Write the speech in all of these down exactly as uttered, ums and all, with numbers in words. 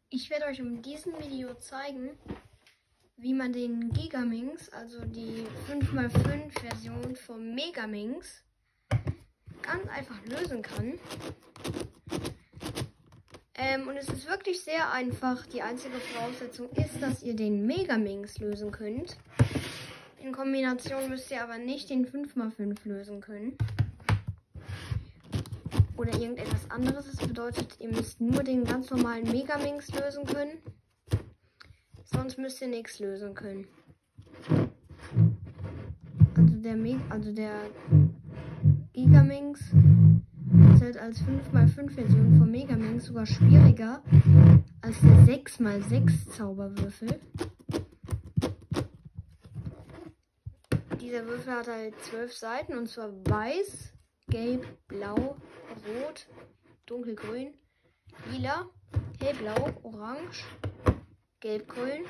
Ich werde euch in diesem Video zeigen, wie man den Gigaminx, also die fünf mal fünf Version vom Megaminx, ganz einfach lösen kann. Ähm, und es ist wirklich sehr einfach. Die einzige Voraussetzung ist, dass ihr den Megaminx lösen könnt. In Kombination müsst ihr aber nicht den fünf mal fünf lösen können. Oder irgendetwas anderes. Das bedeutet, ihr müsst nur den ganz normalen Megaminx lösen können. Sonst müsst ihr nichts lösen können. Also der, Me also der Gigaminx ist halt als fünf mal fünf Version vom Megaminx sogar schwieriger als der sechs mal sechs Zauberwürfel. Dieser Würfel hat halt zwölf Seiten, und zwar weiß, gelb, blau, rot, dunkelgrün, lila, hellblau, orange, gelbgrün,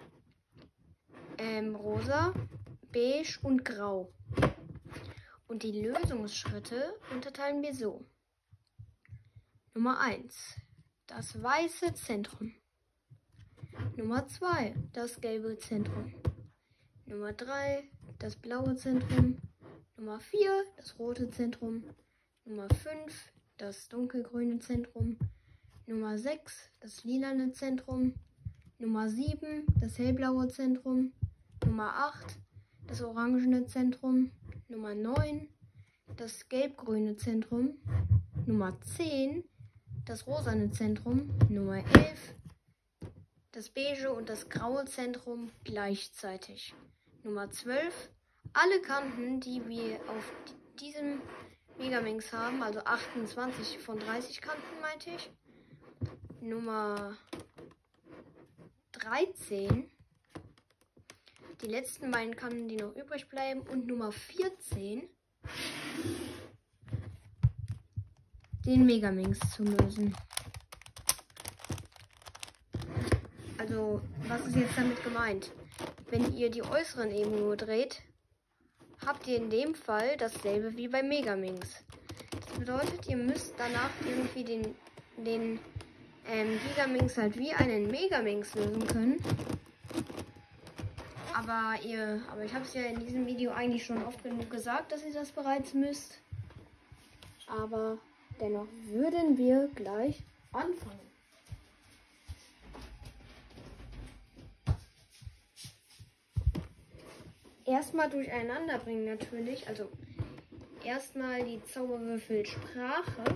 ähm, rosa, beige und grau. Und die Lösungsschritte unterteilen wir so. Nummer eins. Das weiße Zentrum. Nummer zwei. Das gelbe Zentrum. Nummer drei. Das blaue Zentrum. Nummer vier. Das rote Zentrum. Nummer fünf. Das dunkelgrüne Zentrum. Nummer sechs. Das lilane Zentrum. Nummer sieben. Das hellblaue Zentrum. Nummer acht. Das orangene Zentrum. Nummer neun. Das gelbgrüne Zentrum. Nummer zehn. Das rosane Zentrum. Nummer elf. Das beige und das graue Zentrum gleichzeitig. Nummer zwölf. Alle Kanten, die wir auf diesem Megaminx haben, also achtundzwanzig von dreißig Kanten, meinte ich. Nummer dreizehn. Die letzten beiden Kanten, die noch übrig bleiben. Und Nummer vierzehn. Den Megaminx zu lösen. Also, was ist jetzt damit gemeint? Wenn ihr die äußeren eben nur dreht, habt ihr in dem Fall dasselbe wie beim Megaminx. Das bedeutet, ihr müsst danach irgendwie den, den ähm, Gigaminx halt wie einen Megaminx lösen können. Aber ihr, aber ich habe es ja in diesem Video eigentlich schon oft genug gesagt, dass ihr das bereits müsst. Aber dennoch würden wir gleich anfangen. Erstmal durcheinander bringen natürlich, also erstmal die Zauberwürfelsprache.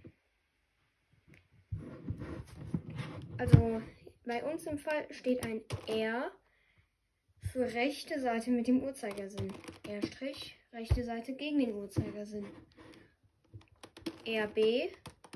Also bei uns im Fall steht ein R für rechte Seite mit dem Uhrzeigersinn. R', rechte Seite gegen den Uhrzeigersinn. R B,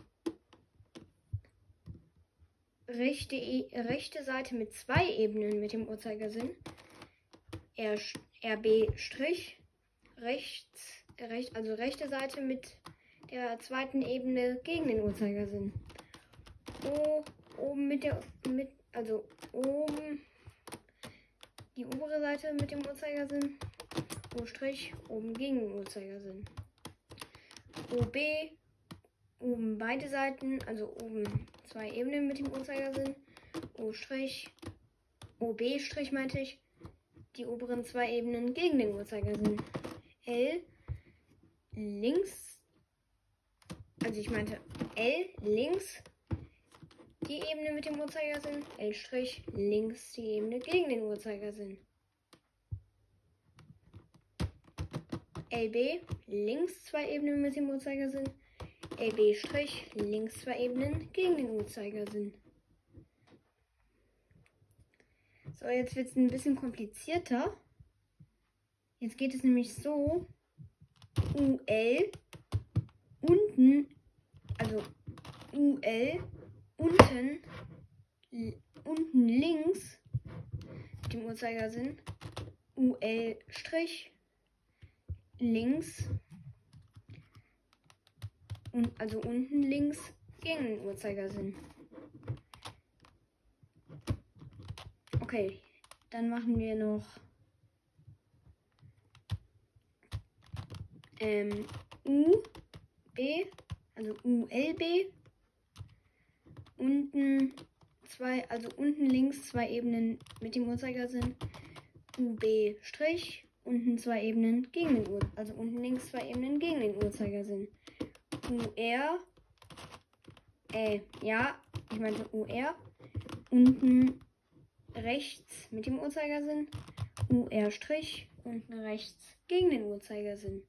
rechte, rechte Seite mit zwei Ebenen mit dem Uhrzeigersinn. R, RB', rechts, recht, also rechte Seite mit der zweiten Ebene gegen den Uhrzeigersinn. O, oben mit der, mit, also oben die obere Seite mit dem Uhrzeigersinn. O', oben gegen den Uhrzeigersinn. O B, oben beide Seiten, also oben zwei Ebenen mit dem Uhrzeigersinn. O', O B', meinte ich, die oberen zwei Ebenen gegen den Uhrzeigersinn. L, links, also ich meinte L, links, die Ebene mit dem Uhrzeigersinn. L', links, die Ebene gegen den Uhrzeigersinn. L B, links zwei Ebenen mit dem Uhrzeigersinn. L B', links zwei Ebenen gegen den Uhrzeigersinn. So, jetzt wird es ein bisschen komplizierter. Jetzt geht es nämlich so. U L unten, also U L unten, unten links mit dem Uhrzeigersinn. U L' links und also unten links gegen den Uhrzeigersinn. Okay, dann machen wir noch ähm, U B, also U L B, unten zwei, also unten links zwei Ebenen mit dem Uhrzeigersinn. U B Strich, unten zwei Ebenen gegen den Uhrzeigersinn. Also unten links zwei Ebenen gegen den Uhrzeigersinn. U R, äh, ja, ich meinte U R. Unten rechts mit dem Uhrzeigersinn. U R Strich, unten rechts gegen den Uhrzeigersinn.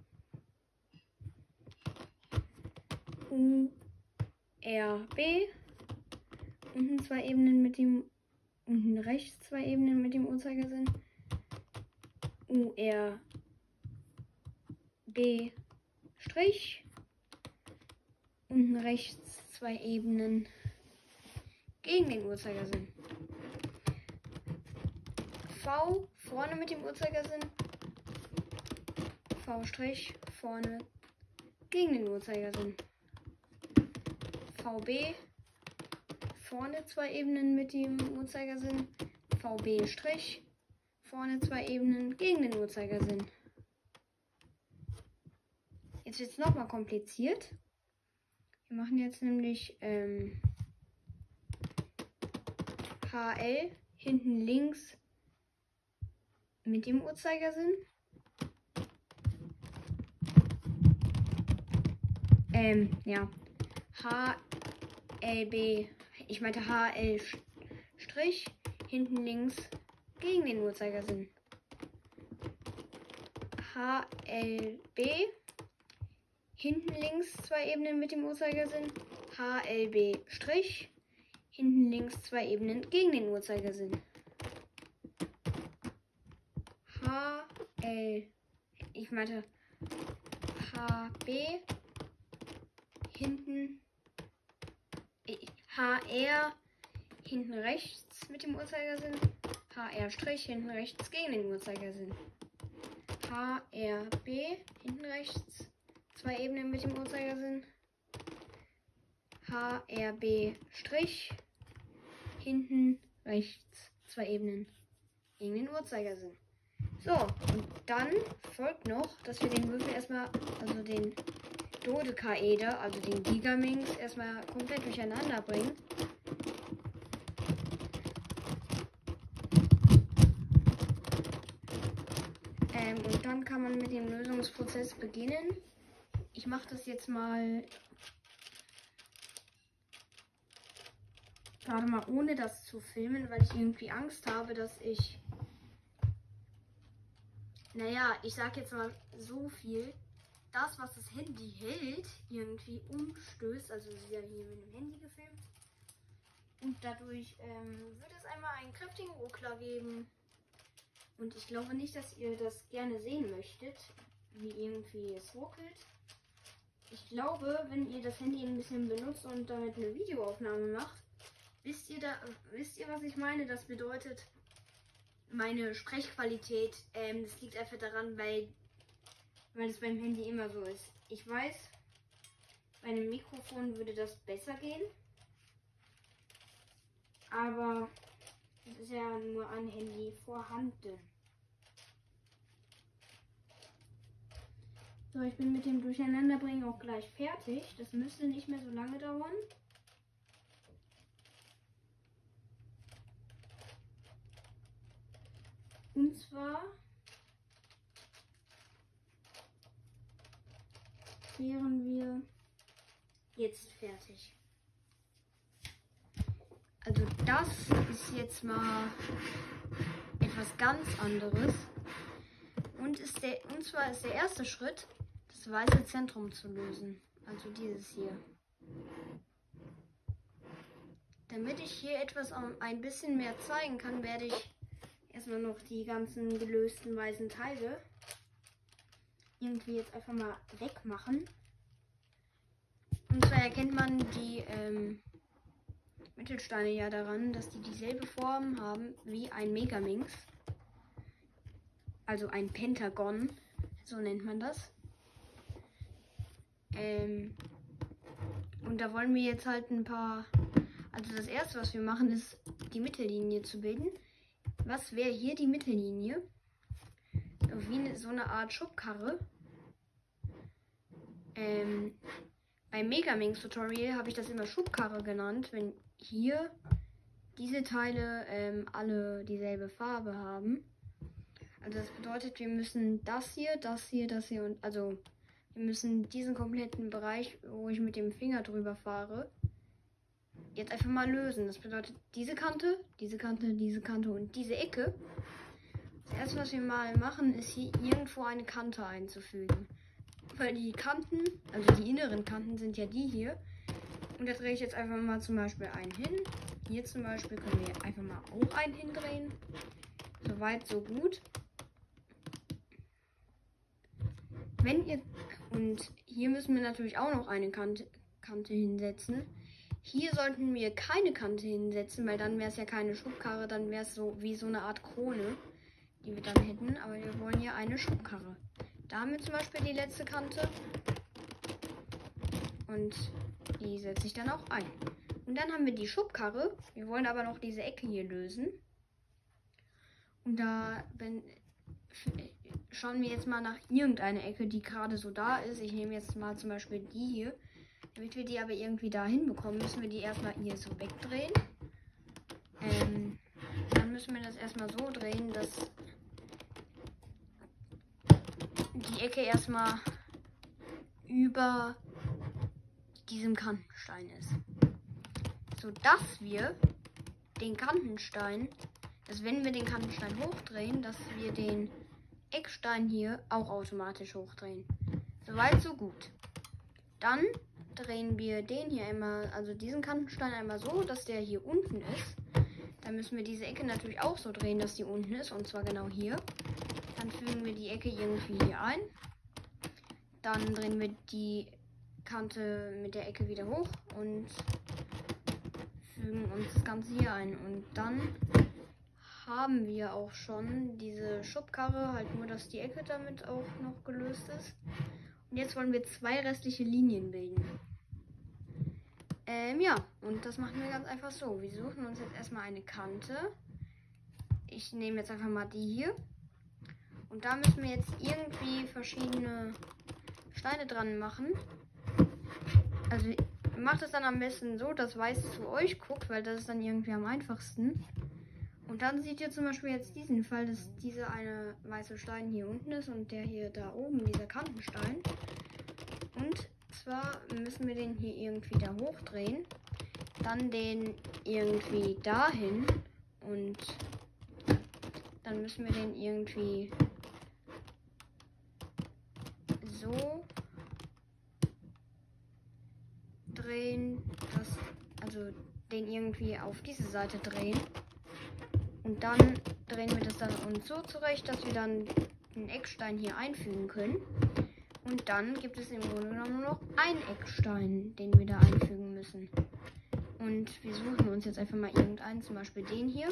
U R B, unten zwei Ebenen mit dem, unten rechts zwei Ebenen mit dem Uhrzeigersinn. U R B Strich, unten rechts zwei Ebenen gegen den Uhrzeigersinn. V vorne mit dem Uhrzeigersinn. V Strich vorne gegen den Uhrzeigersinn. V B vorne zwei Ebenen mit dem Uhrzeigersinn. V B Strich vorne zwei Ebenen gegen den Uhrzeigersinn. Jetzt wird es nochmal kompliziert. Wir machen jetzt nämlich ähm, H L hinten links mit dem Uhrzeigersinn. Ähm, ja. H L B, ich meinte H L Strich, hinten links gegen den Uhrzeigersinn. H L B, hinten links zwei Ebenen mit dem Uhrzeigersinn. H L B Strich, hinten links zwei Ebenen gegen den Uhrzeigersinn. H L, ich meinte H B, hinten H R, hinten rechts mit dem Uhrzeigersinn. H R Strich, hinten rechts gegen den Uhrzeigersinn. H R B, hinten rechts zwei Ebenen mit dem Uhrzeigersinn. H R B Strich, hinten rechts zwei Ebenen gegen den Uhrzeigersinn. So, und dann folgt noch, dass wir den Würfel erstmal, also den Dodekaeder, also den Gigaminx, erstmal komplett durcheinander bringen. Ähm, und dann kann man mit dem Lösungsprozess beginnen. Ich mache das jetzt mal gerade mal ohne das zu filmen, weil ich irgendwie Angst habe, dass ich, naja, ich sag jetzt mal so viel, das, was das Handy hält, irgendwie umstößt. Also es ist ja hier mit dem Handy gefilmt. Und dadurch ähm, wird es einmal einen kräftigen Ruckler geben. Und ich glaube nicht, dass ihr das gerne sehen möchtet, wie irgendwie es ruckelt. Ich glaube, wenn ihr das Handy ein bisschen benutzt und damit eine Videoaufnahme macht, wisst ihr, da, wisst ihr was ich meine? Das bedeutet, meine Sprechqualität, ähm, das liegt einfach daran, weil weil es beim Handy immer so ist. Ich weiß, bei einem Mikrofon würde das besser gehen, aber es ist ja nur ein Handy vorhanden. So, ich bin mit dem Durcheinanderbringen auch gleich fertig. Das müsste nicht mehr so lange dauern. Und zwar wären wir jetzt fertig. Also das ist jetzt mal etwas ganz anderes. Und, ist der, und zwar ist der erste Schritt, das weiße Zentrum zu lösen. Also dieses hier. Damit ich hier etwas ein bisschen mehr zeigen kann, werde ich erstmal noch die ganzen gelösten weißen Teile irgendwie jetzt einfach mal wegmachen. Und zwar erkennt man die ähm, Mittelsteine ja daran, dass die dieselbe Form haben wie ein Megaminx. Also ein Pentagon, so nennt man das. Ähm, und da wollen wir jetzt halt ein paar... Also das erste, was wir machen, ist die Mittellinie zu bilden. Was wäre hier die Mittellinie? Wie eine, so eine Art Schubkarre. Ähm, beim Megaminx Tutorial habe ich das immer Schubkarre genannt, wenn hier diese Teile ähm, alle dieselbe Farbe haben. Also das bedeutet, wir müssen das hier, das hier, das hier und also wir müssen diesen kompletten Bereich, wo ich mit dem Finger drüber fahre, jetzt einfach mal lösen. Das bedeutet diese Kante, diese Kante, diese Kante und diese Ecke. Das erste, was wir mal machen, ist hier irgendwo eine Kante einzufügen. Weil die Kanten, also die inneren Kanten sind ja die hier. Und da drehe ich jetzt einfach mal zum Beispiel einen hin. Hier zum Beispiel können wir einfach mal auch einen hindrehen. Soweit, so gut. Wenn ihr, und hier müssen wir natürlich auch noch eine Kante, Kante hinsetzen. Hier sollten wir keine Kante hinsetzen, weil dann wäre es ja keine Schubkarre, dann wäre es so wie so eine Art Krone, die wir dann hätten. Aber wir wollen ja eine Schubkarre. Da haben wir zum Beispiel die letzte Kante. Und die setze ich dann auch ein. Und dann haben wir die Schubkarre. Wir wollen aber noch diese Ecke hier lösen. Und da wenn, schauen wir jetzt mal nach irgendeiner Ecke, die gerade so da ist. Ich nehme jetzt mal zum Beispiel die hier. Damit wir die aber irgendwie da hinbekommen, müssen wir die erstmal hier so wegdrehen. Ähm, dann müssen wir das erstmal so drehen, dass die Ecke erstmal über diesem Kantenstein ist. So dass wir den Kantenstein, dass wenn wir den Kantenstein hochdrehen, dass wir den Eckstein hier auch automatisch hochdrehen. Soweit, so gut. Dann drehen wir den hier einmal, also diesen Kantenstein einmal so, dass der hier unten ist. Dann müssen wir diese Ecke natürlich auch so drehen, dass die unten ist, und zwar genau hier. Dann fügen wir die Ecke irgendwie hier ein. Dann drehen wir die Kante mit der Ecke wieder hoch und fügen uns das Ganze hier ein. Und dann haben wir auch schon diese Schubkarre, halt nur, dass die Ecke damit auch noch gelöst ist. Und jetzt wollen wir zwei restliche Linien bilden. Ähm, ja, und das machen wir ganz einfach so. Wir suchen uns jetzt erstmal eine Kante. Ich nehme jetzt einfach mal die hier. Und da müssen wir jetzt irgendwie verschiedene Steine dran machen. Also macht es dann am besten so, dass weiß zu euch guckt, weil das ist dann irgendwie am einfachsten. Und dann seht ihr zum Beispiel jetzt diesen Fall, dass dieser eine weiße Stein hier unten ist und der hier da oben, dieser Kantenstein. Und zwar müssen wir den hier irgendwie da hochdrehen, dann den irgendwie dahin und dann müssen wir den irgendwie so drehen, dass, also den irgendwie auf diese Seite drehen. Und dann drehen wir das dann uns so zurecht, dass wir dann den Eckstein hier einfügen können. Und dann gibt es im Grunde genommen nur noch einen Eckstein, den wir da einfügen müssen. Und wir suchen uns jetzt einfach mal irgendeinen, zum Beispiel den hier.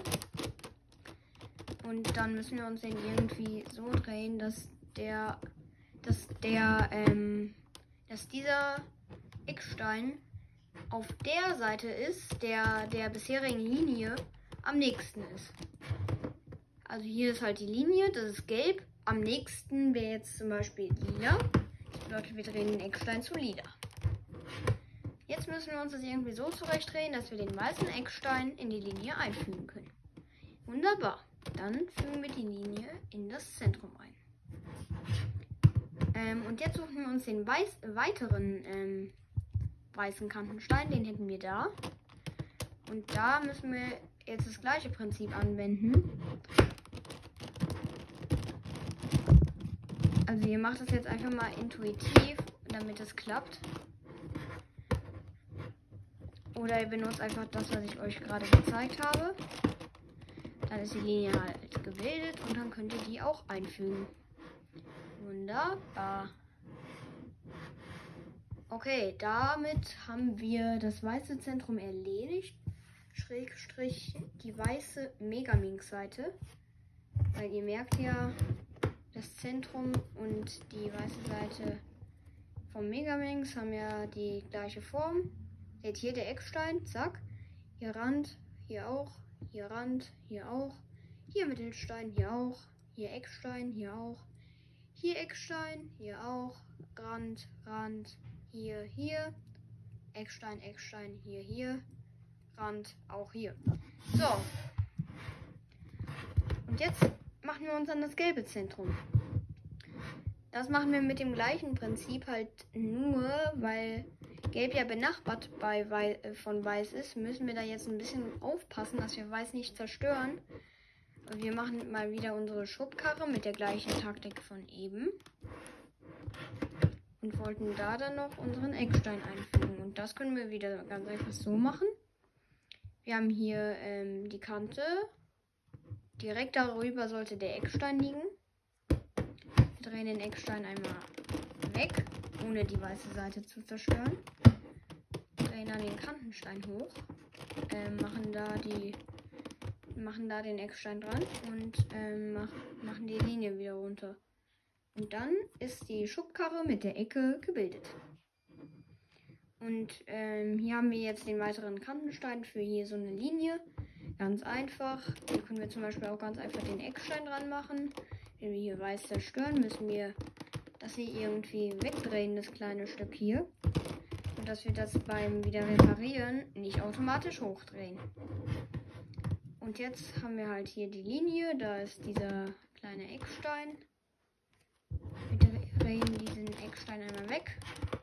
Und dann müssen wir uns den irgendwie so drehen, dass der, dass der, ähm, dass dieser Eckstein auf der Seite ist, der der bisherigen Linie am nächsten ist. Also hier ist halt die Linie, das ist gelb. Am nächsten wäre jetzt zum Beispiel lila. Das bedeutet, wir drehen den Eckstein zu lila. Jetzt müssen wir uns das irgendwie so zurechtdrehen, dass wir den weißen Eckstein in die Linie einfügen können. Wunderbar. Dann fügen wir die Linie in das Zentrum ein. Ähm, und jetzt suchen wir uns den weiß weiteren ähm, weißen Kantenstein. Den hätten wir da. Und da müssen wir jetzt das gleiche Prinzip anwenden. Also ihr macht das jetzt einfach mal intuitiv, damit es klappt. Oder ihr benutzt einfach das, was ich euch gerade gezeigt habe. Dann ist die Linie halt gebildet und dann könnt ihr die auch einfügen. Wunderbar. Okay, damit haben wir das weiße Zentrum erledigt. Schrägstrich die weiße Megaminx-Seite. Weil ihr merkt ja, das Zentrum und die weiße Seite vom Megaminx haben ja die gleiche Form. Seht hier der Eckstein, zack. Hier Rand, hier auch, hier Rand, hier auch. Hier Mittelstein, hier auch. Hier Eckstein, hier auch. Hier Eckstein, hier auch. Rand, Rand, hier, hier. Eckstein, Eckstein, hier, hier. Rand auch hier. So. Und jetzt machen wir uns an das gelbe Zentrum. Das machen wir mit dem gleichen Prinzip, halt nur, weil Gelb ja benachbart bei Wei äh, von Weiß ist, müssen wir da jetzt ein bisschen aufpassen, dass wir Weiß nicht zerstören. Wir machen mal wieder unsere Schubkarre mit der gleichen Taktik von eben. Und wollten da dann noch unseren Eckstein einfügen. Und das können wir wieder ganz einfach so machen. Wir haben hier ähm, die Kante. Direkt darüber sollte der Eckstein liegen. Wir drehen den Eckstein einmal weg, ohne die weiße Seite zu zerstören. Drehen dann den Kantenstein hoch. Ähm, machen da die machen da den Eckstein dran und ähm, mach, machen die Linie wieder runter. Und dann ist die Schubkarre mit der Ecke gebildet. Und ähm, hier haben wir jetzt den weiteren Kantenstein für hier so eine Linie. Ganz einfach. Hier können wir zum Beispiel auch ganz einfach den Eckstein dran machen. Wenn wir hier Weiß zerstören, müssen wir das hier irgendwie wegdrehen, das kleine Stück hier. Und dass wir das beim wieder reparieren nicht automatisch hochdrehen. Und jetzt haben wir halt hier die Linie. Da ist dieser kleine Eckstein. Wir drehen diesen Eckstein einmal weg.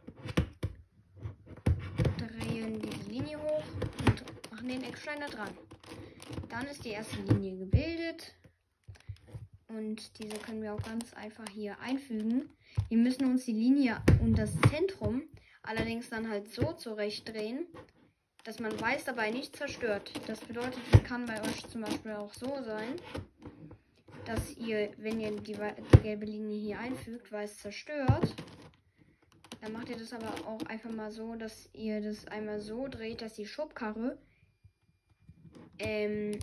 Drehen diese Linie hoch und machen den Eckstein da dran. Dann ist die erste Linie gebildet. Und diese können wir auch ganz einfach hier einfügen. Wir müssen uns die Linie und das Zentrum allerdings dann halt so zurechtdrehen, dass man Weiß dabei nicht zerstört. Das bedeutet, es kann bei euch zum Beispiel auch so sein, dass ihr, wenn ihr die, die gelbe Linie hier einfügt, Weiß zerstört. Dann macht ihr das aber auch einfach mal so, dass ihr das einmal so dreht, dass die Schubkarre ähm,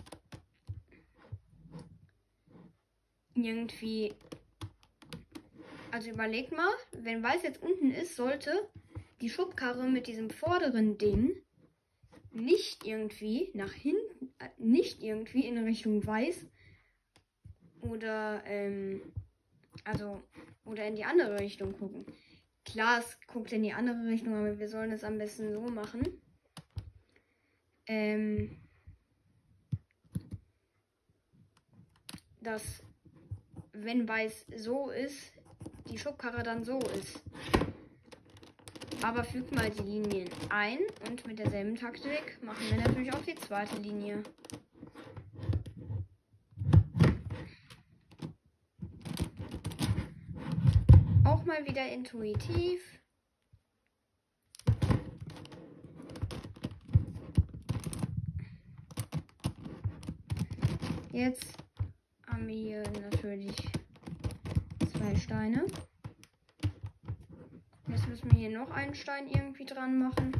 irgendwie, also überlegt mal, wenn Weiß jetzt unten ist, sollte die Schubkarre mit diesem vorderen Ding nicht irgendwie nach hinten, äh, nicht irgendwie in Richtung Weiß oder ähm, also oder in die andere Richtung gucken. Klar, es guckt in die andere Richtung, aber wir sollen es am besten so machen. Ähm, dass, wenn Weiß so ist, die Schubkarre dann so ist. Aber fügt mal die Linien ein und mit derselben Taktik machen wir natürlich auch die zweite Linie. Auch mal wieder intuitiv. Jetzt haben wir hier natürlich zwei Steine. Jetzt müssen wir hier noch einen Stein irgendwie dran machen.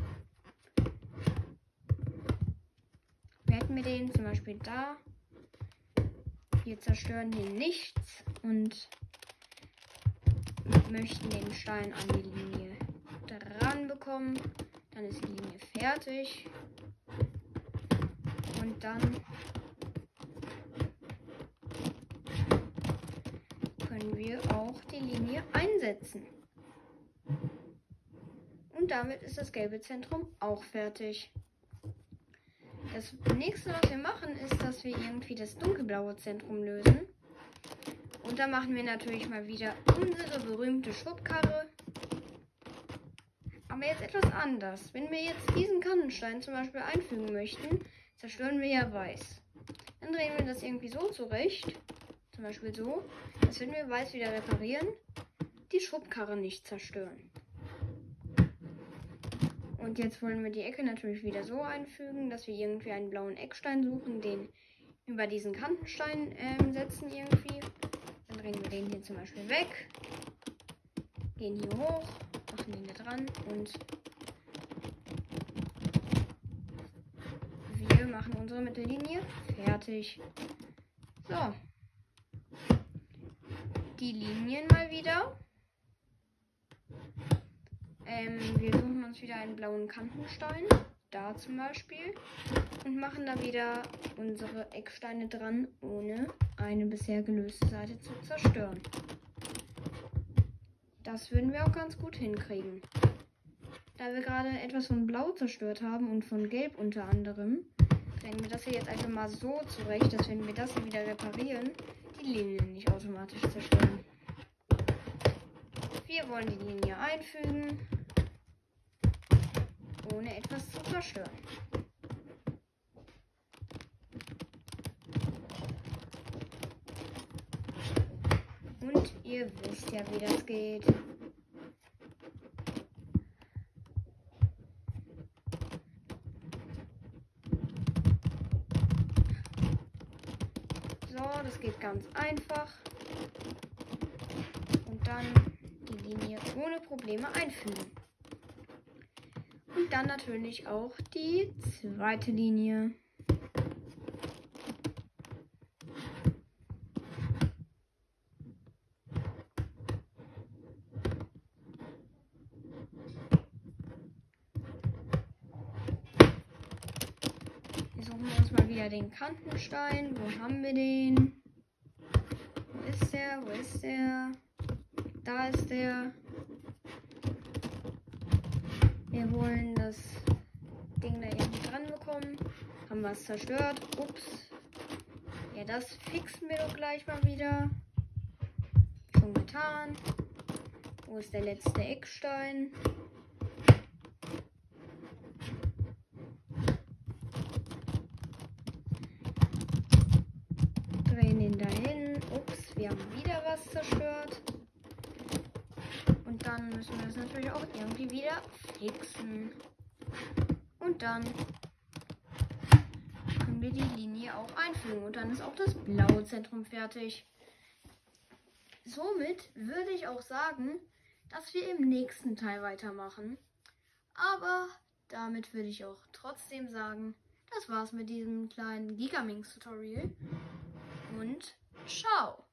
Wir hätten wir den zum Beispiel da. Wir zerstören hier nichts und möchten den Stein an die Linie dran bekommen. Dann ist die Linie fertig. Und dann können wir auch die Linie einsetzen. Und damit ist das gelbe Zentrum auch fertig. Das nächste, was wir machen, ist, dass wir irgendwie das dunkelblaue Zentrum lösen. Und da machen wir natürlich mal wieder unsere berühmte Schubkarre. Aber jetzt etwas anders. Wenn wir jetzt diesen Kantenstein zum Beispiel einfügen möchten, zerstören wir ja Weiß. Dann drehen wir das irgendwie so zurecht. Zum Beispiel so. Dass wenn wir Weiß wieder reparieren, die Schubkarre nicht zerstören. Und jetzt wollen wir die Ecke natürlich wieder so einfügen, dass wir irgendwie einen blauen Eckstein suchen, den über diesen Kantenstein ähm, setzen irgendwie. Dann drehen wir den hier zum Beispiel weg, gehen hier hoch, machen den da dran und wir machen unsere Mittellinie fertig. So, die Linien mal wieder. Ähm, wir suchen uns wieder einen blauen Kantenstein, da zum Beispiel, und machen da wieder unsere Ecksteine dran, ohne eine bisher gelöste Seite zu zerstören. Das würden wir auch ganz gut hinkriegen. Da wir gerade etwas von Blau zerstört haben und von Gelb unter anderem, drehen wir das hier jetzt einfach mal so zurecht, dass wenn wir das hier wieder reparieren, die Linien nicht automatisch zerstören. Wir wollen die Linie einfügen, ohne etwas zu zerstören. Und ihr wisst ja, wie das geht. So, das geht ganz einfach. Und dann die Linie ohne Probleme einfügen. Und dann natürlich auch die zweite Linie. Wir suchen uns mal wieder den Kantenstein. Wo haben wir den? Wo ist der? Wo ist der? Da ist der. Wir wollen das Ding da irgendwie dran bekommen. Haben wir es zerstört. Ups. Ja, das fixen wir doch gleich mal wieder. Schon getan. Wo ist der letzte Eckstein? Drehen ihn dahin. Ups, wir haben wieder was zerstört. Und dann müssen wir das natürlich auch irgendwie wieder fixen. Und dann können wir die Linie auch einfügen. Und dann ist auch das blaue Zentrum fertig. Somit würde ich auch sagen, dass wir im nächsten Teil weitermachen. Aber damit würde ich auch trotzdem sagen, das war's mit diesem kleinen Gigaminx-Tutorial. Und ciao!